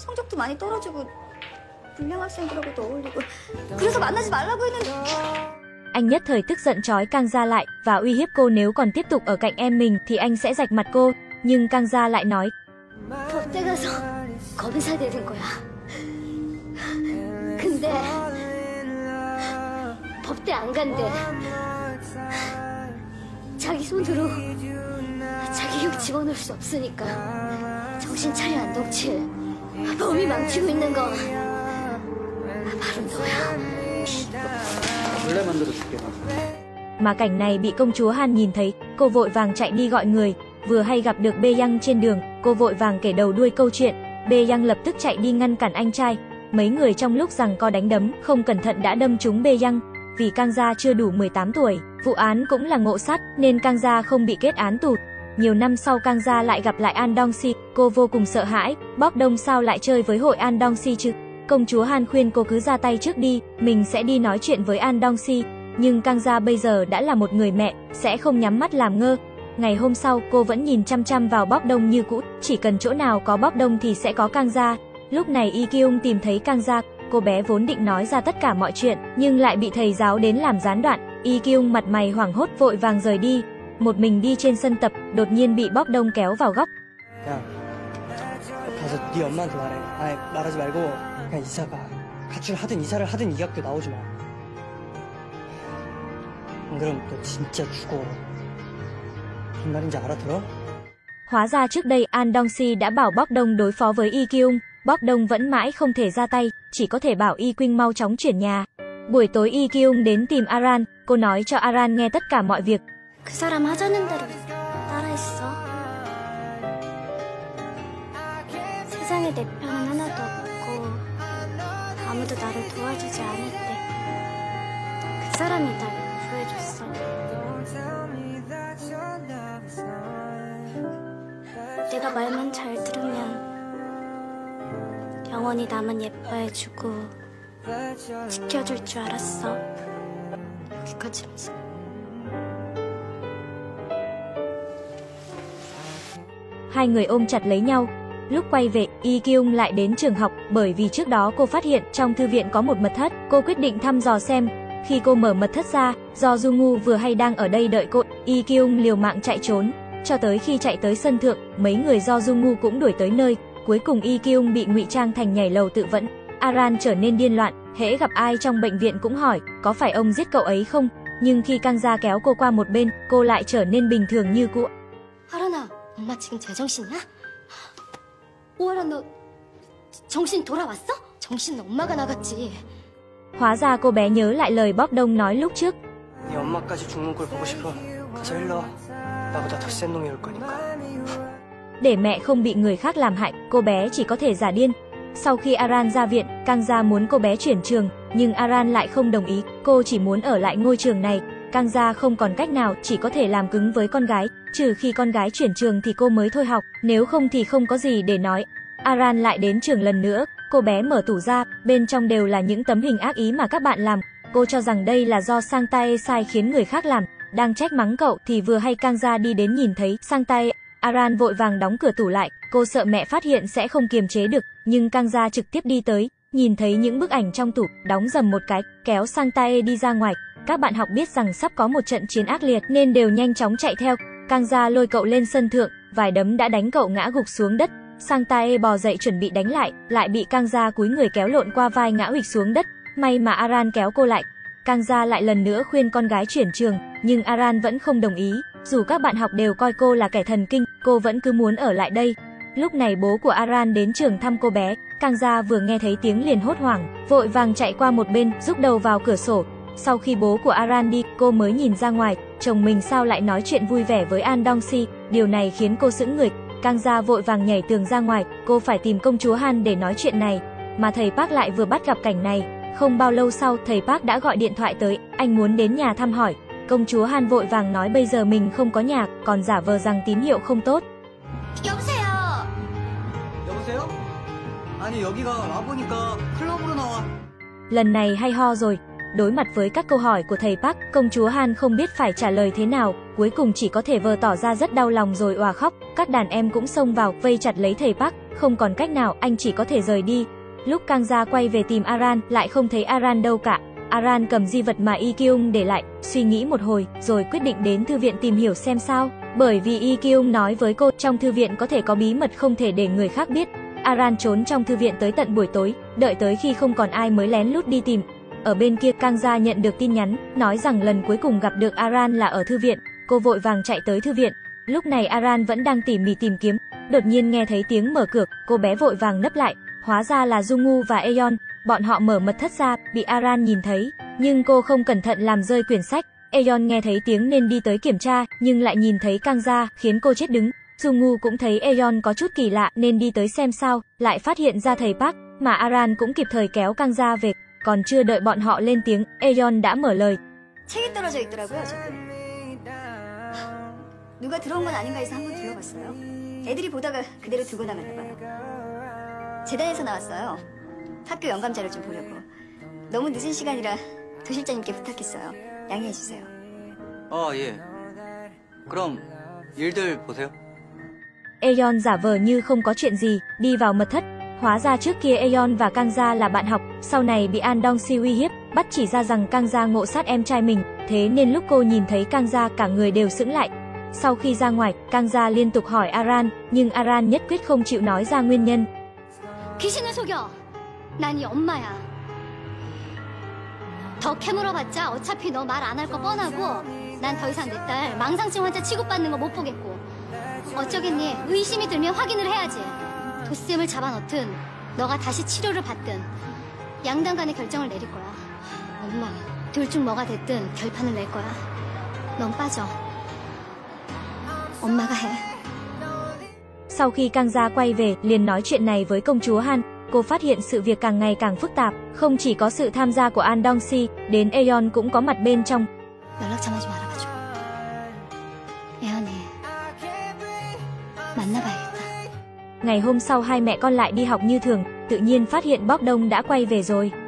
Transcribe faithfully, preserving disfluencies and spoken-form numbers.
성적도 많이 떨어지고 불량 학생들하고도 어울리고 그래서 만나지 말라고 했는데. Anh nhất thời tức giận trói Kang Gia lại và uy hiếp cô nếu còn tiếp tục ở cạnh em mình thì anh sẽ rạch mặt cô. Nhưng Kang Gia lại nói, 법대 가서 검사 되는 거야. 근데 법대 안 간대. 자기 손으로 자기 형 집어넣을 수 없으니까 정신 차려 안동칠. 범이 망치고 있는 거 바로 너야. 원래 만들어줄게. Mà cảnh này bị công chúa Han nhìn thấy, cô vội vàng chạy đi gọi người. Vừa hay gặp được Bae Young trên đường, cô vội vàng kể đầu đuôi câu chuyện. Bae Young lập tức chạy đi ngăn cản anh trai. Mấy người trong lúc giằng co đánh đấm, không cẩn thận đã đâm trúng Bae Young. Vì Kang Gia chưa đủ mười tám tuổi, vụ án cũng là ngộ sát nên Kang Gia không bị kết án tù. Nhiều năm sau Kang Gia lại gặp lại An Dong-si, cô vô cùng sợ hãi, Bok Dong sao lại chơi với hội An Dong-si chứ? Công chúa Han khuyên cô cứ ra tay trước đi, mình sẽ đi nói chuyện với An Dong-si. Nhưng Kang Gia bây giờ đã là một người mẹ, sẽ không nhắm mắt làm ngơ. Ngày hôm sau, cô vẫn nhìn chăm chăm vào Bok Dong như cũ, chỉ cần chỗ nào có Bok Dong thì sẽ có Kang Gia. Lúc này Lee Kyung tìm thấy Kang Gia, cô bé vốn định nói ra tất cả mọi chuyện, nhưng lại bị thầy giáo đến làm gián đoạn. Lee Kyung mặt mày hoảng hốt vội vàng rời đi. Một mình đi trên sân tập, đột nhiên bị Bok Dong kéo vào góc. 야, 가서 네 엄마한테 말해. 아니, 말하지 말고 그냥 이사 가. 가출 하든 이사를 하든 이 학교 나오지 마. 안 그럼 너 진짜 죽어. 무슨 말인지 알아들어? Hóa ra trước đây An Dong-si đã bảo Bok Dong đối phó với Lee Kyung. Bok Dong vẫn mãi không thể ra tay, chỉ có thể bảo Lee Kyung mau chóng chuyển nhà. Buổi tối Lee Kyung đến tìm Aran, cô nói cho Aran nghe tất cả mọi việc. 그 사람 하자는 대로 따라했어. 세상에 내 편은 하나도 없고 아무도 나를 도와주지 않을 때 그 사람이 날 구해줬어. 내가 말만 잘 들으면 영원히 나만 예뻐해주고 지켜줄 줄 알았어. 여기까지라서. Hai người ôm chặt lấy nhau. Lúc quay về, Lee Kyung lại đến trường học, bởi vì trước đó cô phát hiện trong thư viện có một mật thất, cô quyết định thăm dò xem. Khi cô mở mật thất ra, do Jungu vừa hay đang ở đây đợi cô, Lee Kyung liều mạng chạy trốn. Cho tới khi chạy tới sân thượng, mấy người do Jungu cũng đuổi tới nơi. Cuối cùng Lee Kyung bị ngụy trang thành nhảy lầu tự vẫn. Aran trở nên điên loạn, hễ gặp ai trong bệnh viện cũng hỏi, có phải ông giết cậu ấy không? Nhưng khi Kang Gia kéo cô qua một bên, cô lại trở nên bình thường như cũ. 아란아, 엄마 지금 제정신이야? 오아라 너 정신 돌아왔어? 정신은 엄마가 나갔지. Hóa ra cô bé nhớ lại lời Bok Dong nói lúc trước. 네 엄마까지 죽는 걸 보고 싶어. 가서 일로 와. 나보다 더 센 놈이 올 거니까. Để mẹ không bị người khác làm hại, cô bé chỉ có thể giả điên. Sau khi Aran ra viện, Kang Gia muốn cô bé chuyển trường, nhưng Aran lại không đồng ý, cô chỉ muốn ở lại ngôi trường này. Kang Gia không còn cách nào, chỉ có thể làm cứng với con gái, trừ khi con gái chuyển trường thì cô mới thôi học, nếu không thì không có gì để nói. Aran lại đến trường lần nữa, cô bé mở tủ ra, bên trong đều là những tấm hình ác ý mà các bạn làm. Cô cho rằng đây là do Sang Tae sai khiến người khác làm, đang trách mắng cậu thì vừa hay Kang Gia đi đến nhìn thấy Sang Tae. Aran vội vàng đóng cửa tủ lại, cô sợ mẹ phát hiện sẽ không kiềm chế được, nhưng Kang Gia trực tiếp đi tới, nhìn thấy những bức ảnh trong tủ, đóng dầm một cái, kéo Sang Tae đi ra ngoài. Các bạn học biết rằng sắp có một trận chiến ác liệt nên đều nhanh chóng chạy theo. Kang Gia lôi cậu lên sân thượng, vài đấm đã đánh cậu ngã gục xuống đất. Sang Tae bò dậy chuẩn bị đánh lại, lại bị Kang Gia cúi người kéo lộn qua vai ngã huỵch xuống đất. May mà Aran kéo cô lại. Kang Gia lại lần nữa khuyên con gái chuyển trường, nhưng Aran vẫn không đồng ý. Dù các bạn học đều coi cô là kẻ thần kinh, cô vẫn cứ muốn ở lại đây. Lúc này bố của Aran đến trường thăm cô bé. Kang Gia vừa nghe thấy tiếng liền hốt hoảng, vội vàng chạy qua một bên, rúc đầu vào cửa sổ. Sau khi bố của Aran đi, cô mới nhìn ra ngoài, chồng mình sao lại nói chuyện vui vẻ với An Dong-si, điều này khiến cô sững người. Kang Gia vội vàng nhảy tường ra ngoài, cô phải tìm công chúa Han để nói chuyện này, mà thầy Park lại vừa bắt gặp cảnh này. Không bao lâu sau, thầy Park đã gọi điện thoại tới, anh muốn đến nhà thăm hỏi. Công chúa Han vội vàng nói bây giờ mình không có nhà, còn giả vờ rằng tín hiệu không tốt. 여보세요. 여보세요? 아니 여기가 와보니까 클럽으로 나와. Lần này hay ho rồi. Đối mặt với các câu hỏi của thầy Park, công chúa Han không biết phải trả lời thế nào, cuối cùng chỉ có thể vờ tỏ ra rất đau lòng rồi òa khóc. Các đàn em cũng xông vào, vây chặt lấy thầy Park, không còn cách nào, anh chỉ có thể rời đi. Lúc Kang Gia quay về tìm Aran, lại không thấy Aran đâu cả. Aran cầm di vật mà Lee Kyung để lại, suy nghĩ một hồi, rồi quyết định đến thư viện tìm hiểu xem sao. Bởi vì Lee Kyung nói với cô, trong thư viện có thể có bí mật không thể để người khác biết. Aran trốn trong thư viện tới tận buổi tối, đợi tới khi không còn ai mới lén lút đi tìm. Ở bên kia, Kang Gia nhận được tin nhắn, nói rằng lần cuối cùng gặp được Aran là ở thư viện. Cô vội vàng chạy tới thư viện. Lúc này Aran vẫn đang tỉ mỉ tìm kiếm, đột nhiên nghe thấy tiếng mở cửa, cô bé vội vàng nấp lại. Hóa ra là Jungwoo và Aeon, bọn họ mở mật thất ra, bị Aran nhìn thấy, nhưng cô không cẩn thận làm rơi quyển sách. Aeon nghe thấy tiếng nên đi tới kiểm tra, nhưng lại nhìn thấy Kang Gia, khiến cô chết đứng. Jungwoo cũng thấy Aeon có chút kỳ lạ nên đi tới xem sao, lại phát hiện ra thầy Park, mà Aran cũng kịp thời kéo Kang Gia về. Còn chưa đợi bọn họ lên tiếng, Aeon đã mở lời. 책이 떨어져 있더라고요, 저도. 누가 들어온 건 아닌가 해서 한번 들어봤어요. 애들이 보다가 그대로 두고 나갔나 봐요. 재단에서 나왔어요. 학교 영감자를 좀 보려고. 너무 늦은 시간이라 도실장님께 부탁했어요. 양해해 주세요. 어, 예. 그럼 일들 보세요. Aeon giả vờ như không có chuyện gì, đi vào mật thất. Hóa ra trước kia Aeon và Kang Gia là bạn học, sau này bị An Dong Si uy hiếp, bắt chỉ ra rằng Kang Gia ngộ sát em trai mình, thế nên lúc cô nhìn thấy Kang Gia cả người đều sững lại. Sau khi ra ngoài, Kang Gia liên tục hỏi Aran, nhưng Aran nhất quyết không chịu nói ra nguyên nhân. 귀신을 속여. 난 네 엄마야. 더 캐물어봤자 어차피 너 말 안 할 거 뻔하고 난 더 이상 내 딸 망상증 환자 취급받는 거 못 보겠고 어쩌겠니? 의심이 들면 확인을 해야지. 도쌤을 잡아넣든 너가 다시 치료를 받든 양당 간의 결정을 내릴 거야. 엄마, 둘 중 뭐가 됐든 결판을 낼 거야. 넌 빠져. 엄마가 해. Sau khi Kang Gia quay về, liền nói chuyện này với công chúa Han, cô phát hiện sự việc càng ngày càng phức tạp, không chỉ có sự tham gia của An Dong Si, đến Aeon cũng có mặt bên trong. 연락 전화 좀 알아봐줘. 예언이 만나봐야겠다. Ngày hôm sau hai mẹ con lại đi học như thường, tự nhiên phát hiện Bok Dong đã quay về rồi.